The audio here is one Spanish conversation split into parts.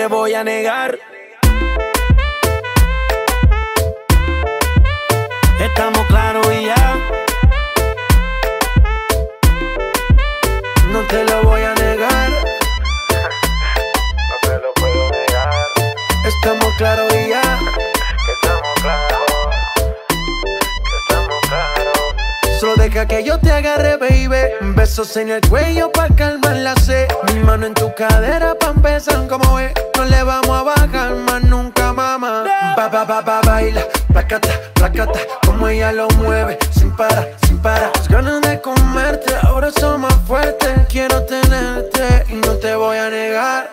te voy a negar. Estamos claros y ya. No te lo voy a negar. No te lo puedo negar. Estamos claros y ya. Que estamos claros. Que estamos claros. Solo deja que yo te agarre, baby. Besos en el cuello pa' calmar la sed. Mi mano en tu cadera pa' empezar como es. No le vamos a bajar más nunca, mamá. Baila, placata, placata. Como ella lo mueve, sin parar, sin parar. Las ganas de comerte, ahora son más fuertes. Quiero tenerte y no te voy a negar.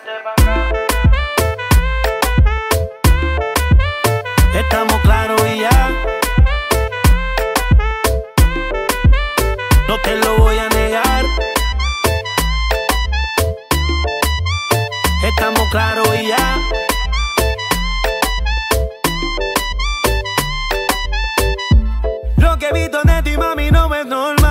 Estamos claros y ya. No te lo voy a negar. Estamos claros y ya. Lo que he visto de ti, mami, no es normal.